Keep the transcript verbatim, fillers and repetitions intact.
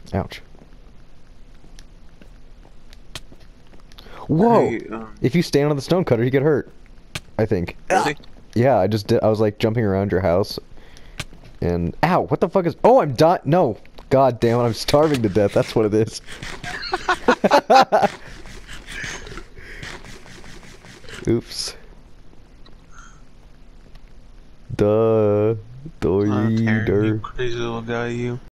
Ouch. Whoa! Hey, um, If you stand on the stone cutter, you get hurt. I think. really? Yeah, I just did. I was like jumping around your house, and ow! What the fuck is? Oh, I'm dying. No, god damn it! I'm starving to death. That's what it is. Oops. Duh. Oh, Taryn, you Doider. crazy little guy, you.